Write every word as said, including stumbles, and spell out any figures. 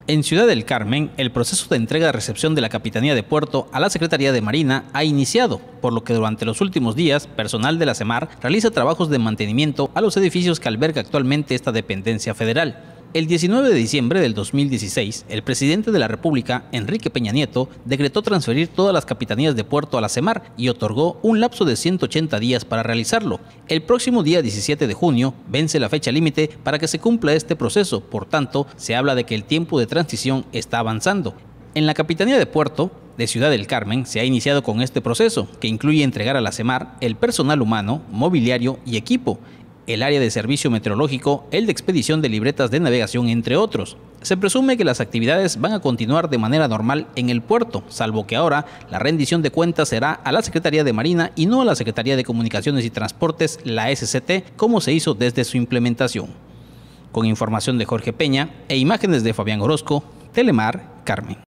En Ciudad del Carmen, el proceso de entrega-recepción de la Capitanía de Puerto a la Secretaría de Marina ha iniciado, por lo que durante los últimos días, personal de la SEMAR realiza trabajos de mantenimiento a los edificios que alberga actualmente esta dependencia federal. El diecinueve de diciembre del dos mil dieciséis, el presidente de la República, Enrique Peña Nieto, decretó transferir todas las capitanías de puerto a la SEMAR y otorgó un lapso de ciento ochenta días para realizarlo. El próximo día diecisiete de junio vence la fecha límite para que se cumpla este proceso, por tanto, se habla de que el tiempo de transición está avanzando. En la Capitanía de Puerto de Ciudad del Carmen se ha iniciado con este proceso, que incluye entregar a la SEMAR el personal humano, mobiliario y equipo, el área de servicio meteorológico, el de expedición de libretas de navegación, entre otros. Se presume que las actividades van a continuar de manera normal en el puerto, salvo que ahora la rendición de cuentas será a la Secretaría de Marina y no a la Secretaría de Comunicaciones y Transportes, la S C T, como se hizo desde su implementación. Con información de Jorge Peña e imágenes de Fabián Orozco, Telemar, Carmen.